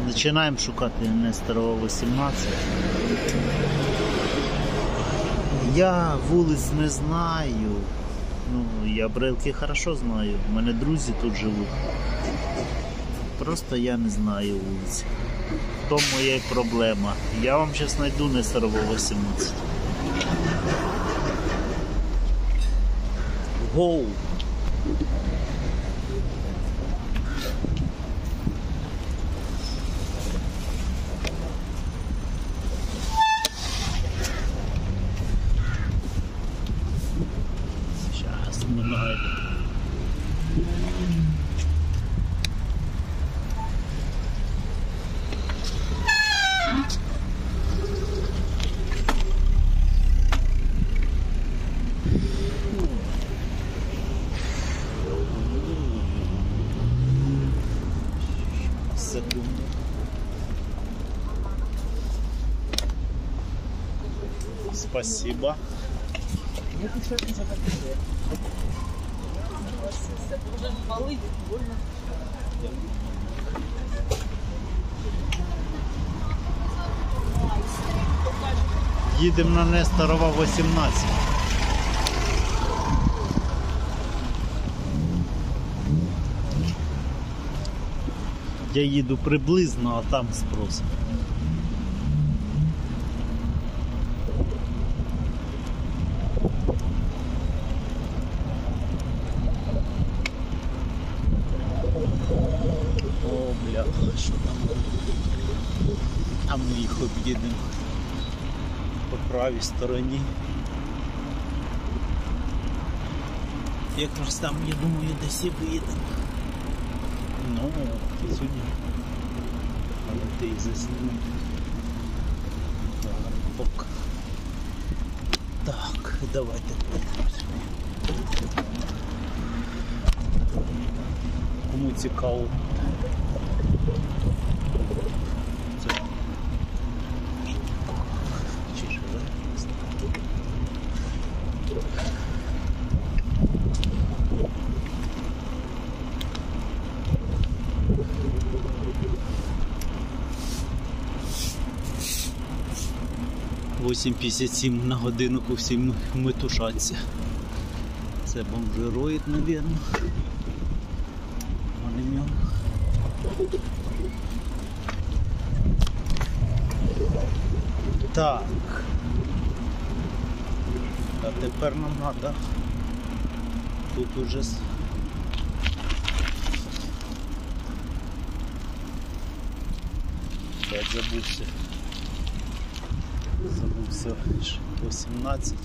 Починаємо шукати Нестерова 18. Я вулиць не знаю. Ну, я Брилки хорошо знаю. У мене друзі тут живуть. Просто я не знаю вулиці. В тому моя проблема. Я вам зараз знайду Нестерова 18. Гоу! Сейчас мы найдем. Секунду. Спасибо. Їдемо на Нестерова 18. Я їду приблизно, а там спрос. О, бля, що там? А ми їх об'їдемо по правій стороні. Якраз там, я думаю, десь і виїдемо. Ну, ти сьогодні. Але ти і заснув. Так, так, давайте подивимось. Кому цікаво. Це. Чи живе? 8:57 на годинку, всі метушаться. Це бомжироїд, мабуть. Вони в ньому. Так. А тепер нам треба тут уже опять забувся. Забувся 18,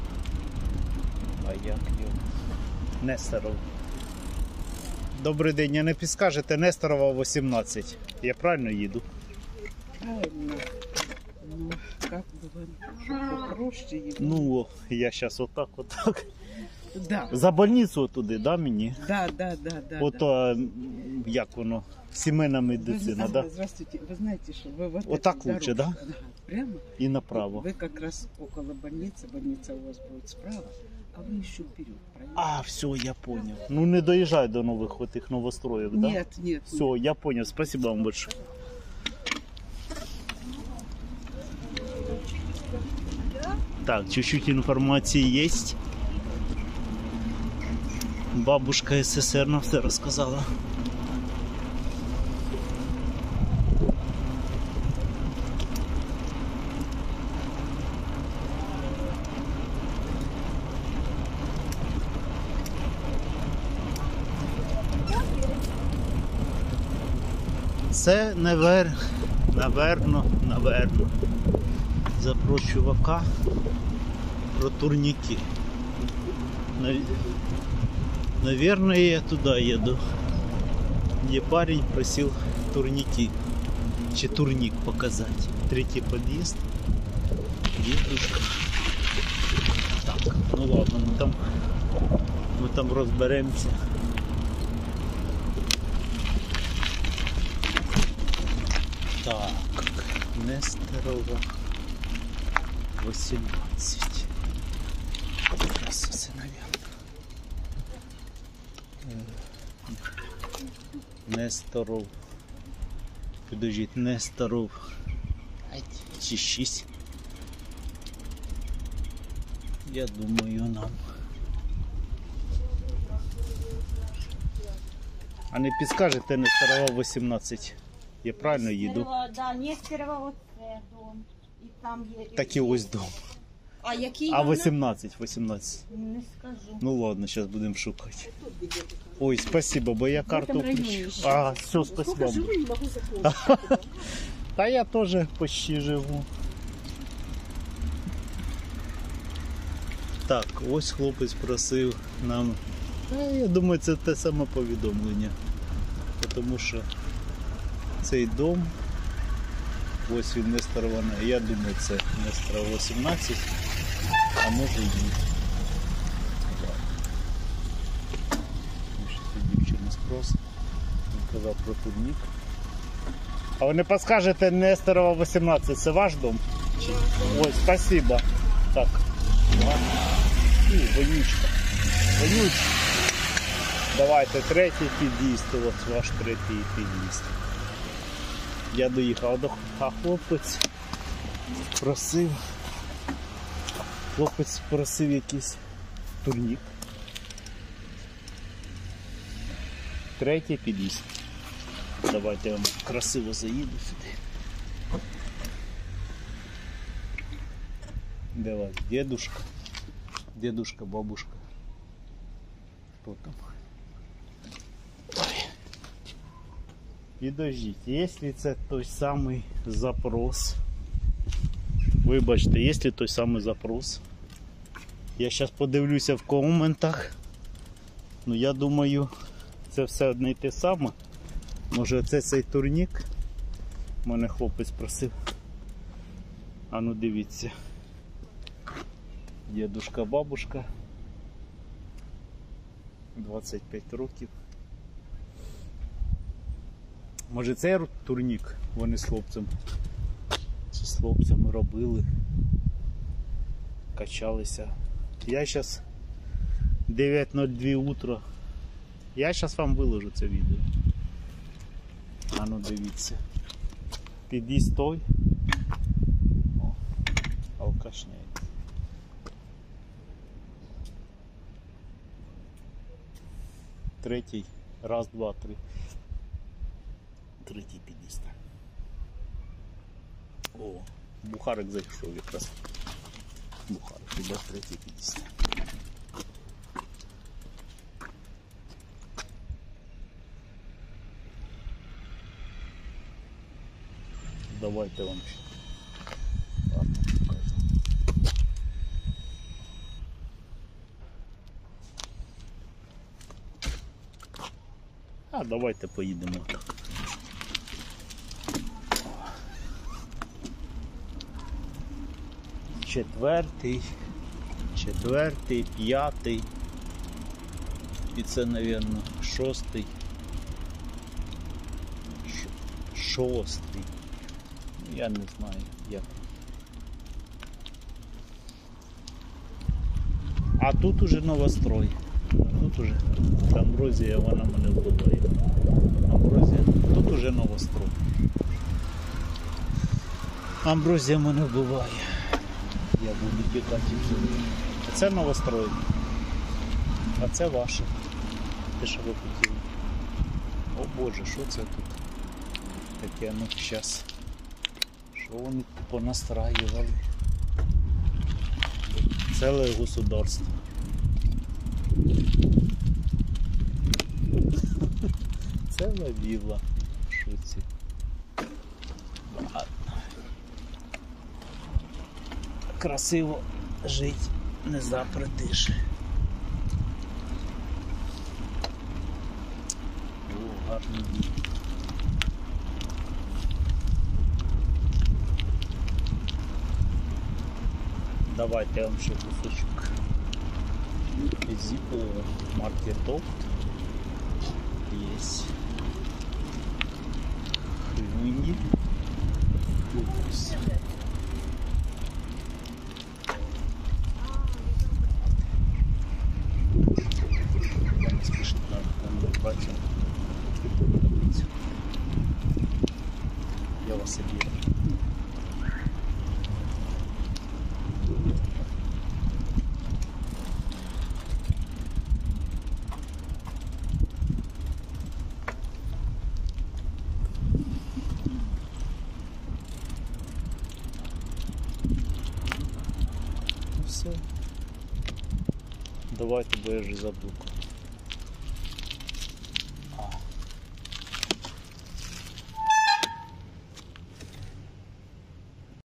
а як його? Нестеров. Добрий день, а не підскажете Нестерова 18? Я правильно їду? Правильно. Ну, как бы вам попроще его. Ну, я зараз отак. Да. За больницю туди, да, мені? Да. Ото, як воно, сімейна медицина, да? Здравствуйте. Вы знаете, что вы вот Вот так лучше, да? Да, прямо. І направо. Вы как раз около больницы. Больница у вас будет справа, а вы еще вперед. Правильно? А, все, я понял. Ну, не доїжджай до нових отих новостроїв, да? Нет. Все, я понял. Спасибо вам большое. Так, чуть-чуть информации есть. Бабушка СССР нам все рассказала. Це, наверно, за про чувака, про турники. Наверное, я туда еду, где парень просил турники, чи турник показать. Третий подъезд. Еду. Так, ну ладно, мы там разберемся. Так, Нестерова 18. Красавцы, наверное. Несторов Підождіть, Несторов. Чи 6. Я думаю, нам. А не підскажете Несторова 18? Я правильно їду? Да, Нестерова оце дом. І там є. Так і ось дом. А який? А 18, 18. Не скажу. Ну ладно, зараз будемо шукати. Ой, спасибо, бо я карту этом районе включив. ще. А, все, спасибо. Живу, не могу закончить. Та я теж почти живу. Так, ось хлопець просив нам. Я думаю, це те саме повідомлення. Тому що цей дом, ось він Несторова, я думаю, це Несторова 18, а може і ні. Дівчина спрос. Він казав про турнік. А ви не підскажете Несторова 18, це ваш дом? Ой, спасибо. Так. Вонючка. Вонючка. Давайте третій під'їзд, ось ваш третій під'їзд. Я доїхав до хлопець просив якийсь турнік. Третій під'їзд. Давайте я вам красиво заїду сюди. Давай, дедушка, бабушка. Хто там? Ой. Підождіть, якщо це той самий запрос, вибачте, якщо той самий запрос, я зараз подивлюся в коментах, ну я думаю, це все одне й те саме. Може це цей турнік? Мене хлопець просив. А ну дивіться. Дідушка, бабушка. 25 років. Може цей турнік вони з хлопцем? Чи з хлопцями робили? Качалися. Я зараз 9:02 утро. Я зараз вам виложу це відео. А ну дивіться. Під'їзд той. О, алкашняє. Третій. Раз, два, три. Третій під'їзд. О, Бухарик зайшов якраз. Бухарик, іде третій під'їзд. Давайте вам ще. Ладно, покажу. А давайте поїдемо так. Четвертий, п'ятий. І це, мабуть, шостий. Шостий. Я не знаю як. А тут уже новострой. Тут уже Амброзія, вона мене вбиває. Амброзія. Тут уже новострой. Амброзія мене вбиває. Я буду тікати вже. А це новострой. А це ваше. Те, що ви хотіли. О Боже, що це тут? Таке, ну зараз. Що вони понастраювали? Ціле государство. Ціла вілла. Що це? Ладно. Красиво жити не запретиш. О, гарний дім. Давайте я вам ще кусочок зипового марки Toft есть. Хвилини. Фокус. Я не спішно на бачу. дерева сиділи. Все. Давайте, бо я вже забув.